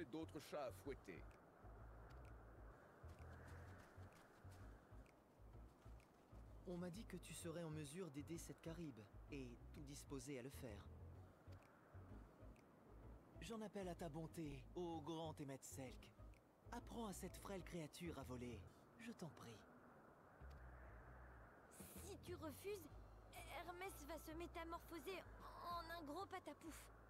trouver d'autres chats à fouetter. On m'a dit que tu serais en mesure d'aider cette caribe, et tout disposé à le faire. J'en appelle à ta bonté, ô grand Selk. Apprends à cette frêle créature à voler, je t'en prie. Si tu refuses, Hermès va se métamorphoser en un gros patapouf.